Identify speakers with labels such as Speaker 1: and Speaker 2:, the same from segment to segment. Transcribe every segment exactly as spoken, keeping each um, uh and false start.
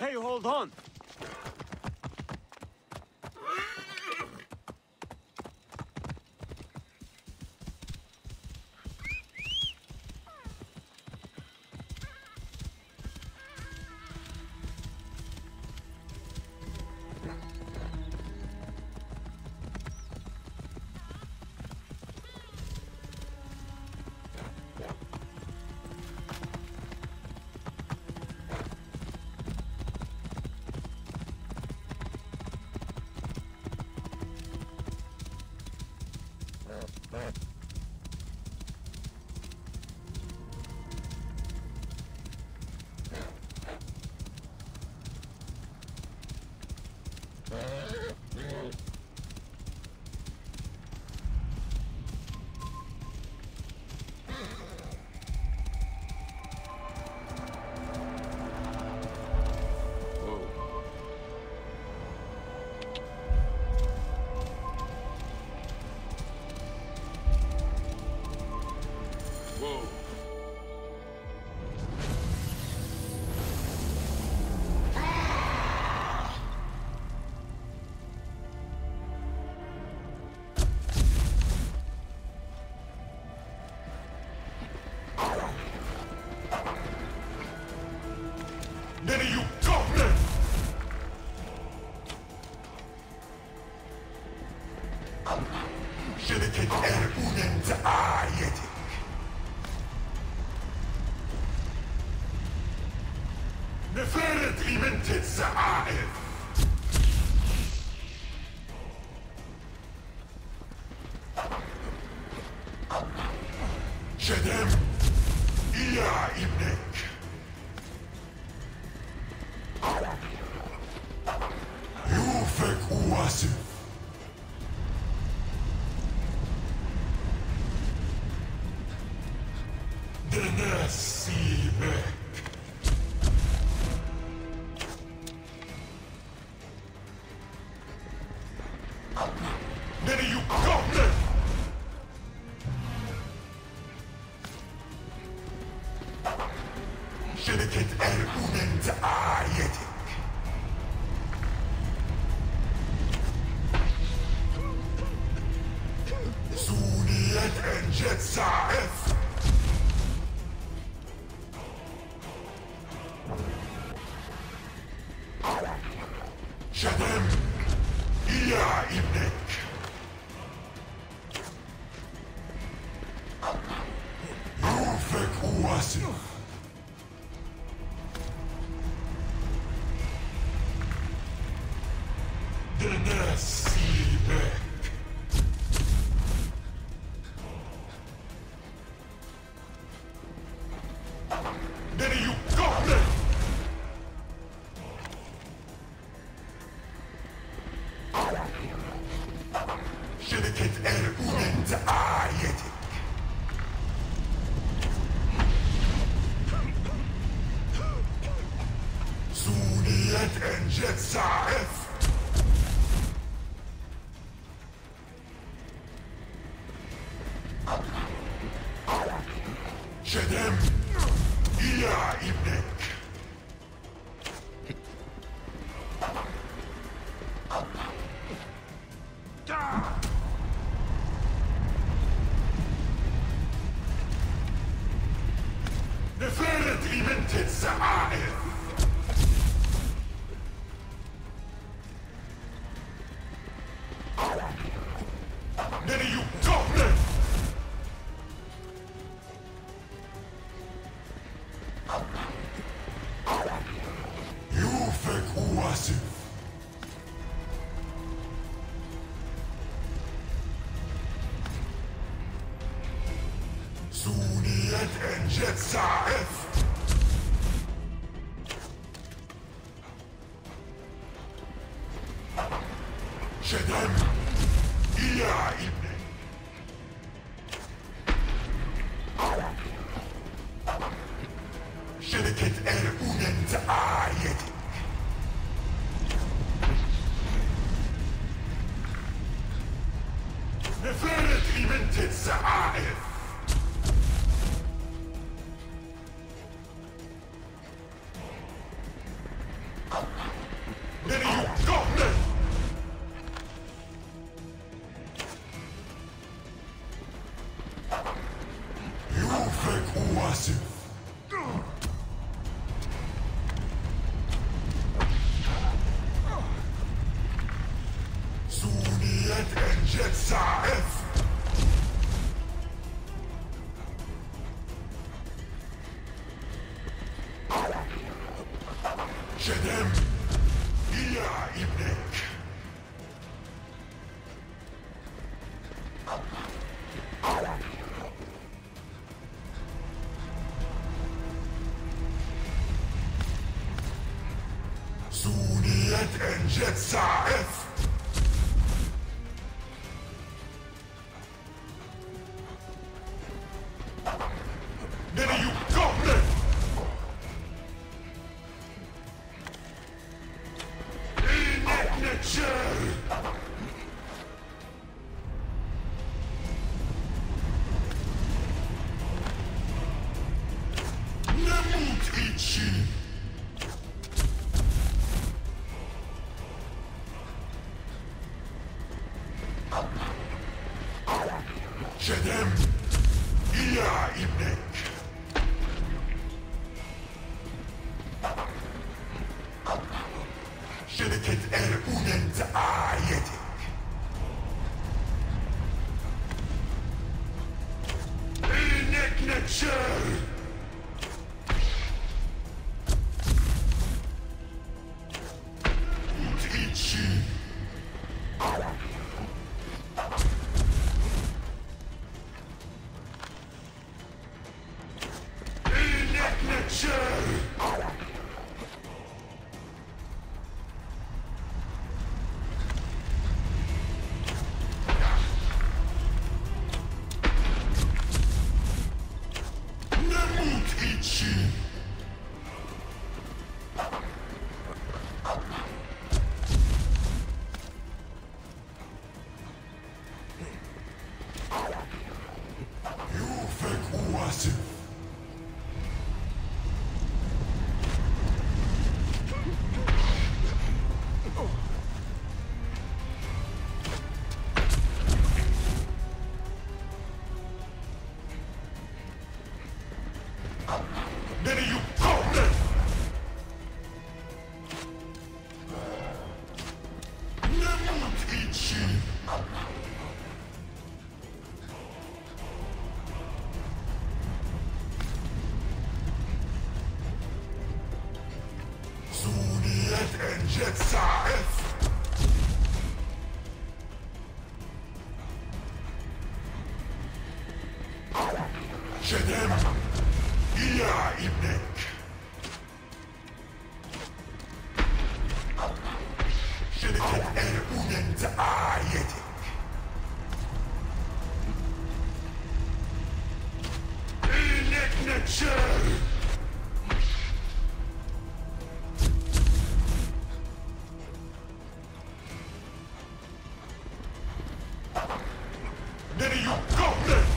Speaker 1: Hey, hold on!
Speaker 2: شركة أربوننت آيتك نفرت إيمنت الزعائف شدم يا ابنك يوفك واسف نسيبك None of you goblin! شركة أربوننت آيتك سونية أنجت زعف شدم يا ابنك يوفك واسف نسيبك None of you goblin! شركة أربوننت آيتك سونية أنجت زعف شدم يا ابنك نفرت إيمنت الزعائف None of you goblin! يوفك واسف سونية أنجت زعف شدم يا ابني شركة أربوننت آيتك نفرت إيمنت الزعائف واسف. سونية انجد ساعف. شدم يا ابنك. سونية انجد ساعف. None of you goblin! Inignature! Namut Ichi! شدم يا ابنك. شركة أرؤون دعايتك. إنك نتشر. وتيتشي. إنك نتشر. Ichi. يوفك واسف. None of you goblin! Namut Ichi! سونية انجد ساعف. شدم يا ابنك. شركة أرؤون دعايتك. إنك نتشر. None of you goblin!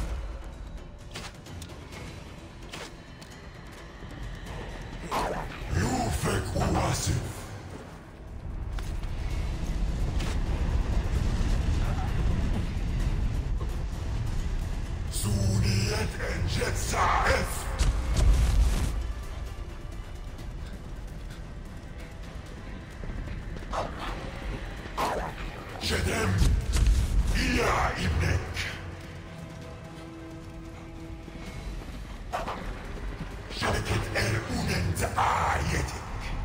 Speaker 2: يوفك واسف. سونية انجد ساعف. شدم يا ابنك. شركة أرؤون دعايتك.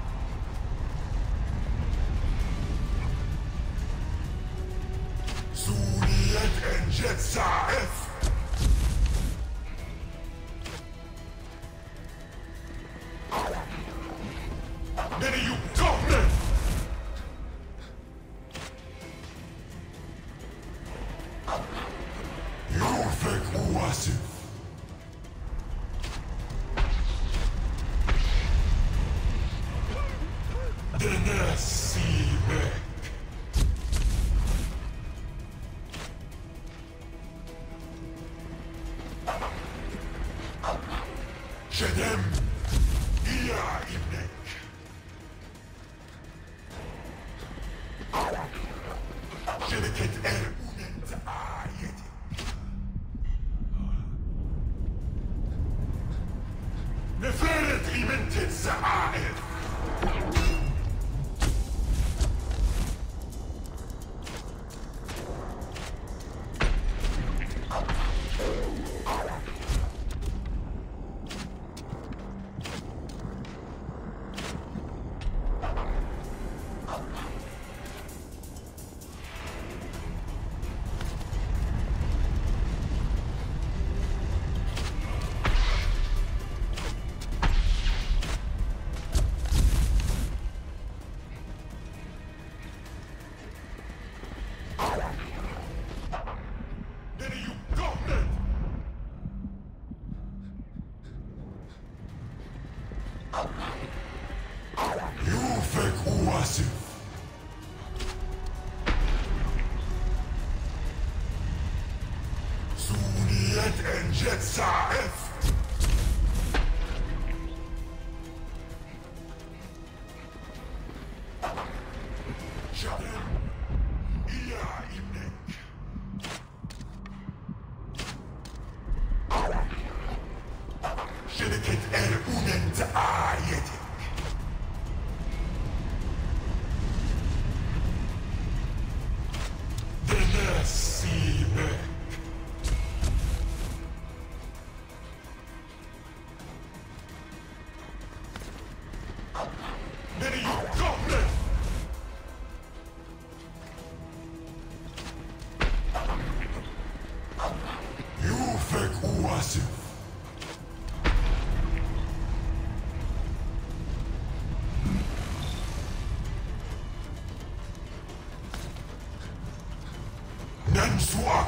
Speaker 2: سونية انجد ساعف. None of you goblin! يوفك واسف. نسيبك. شدم يا ابنك. شركة أرؤون دعايتك. Get and jet F. Şadem. İya imnek. شركة أرقون تعايدك. بنسيبك. Many you goblin! يوفك واسف. ننسوا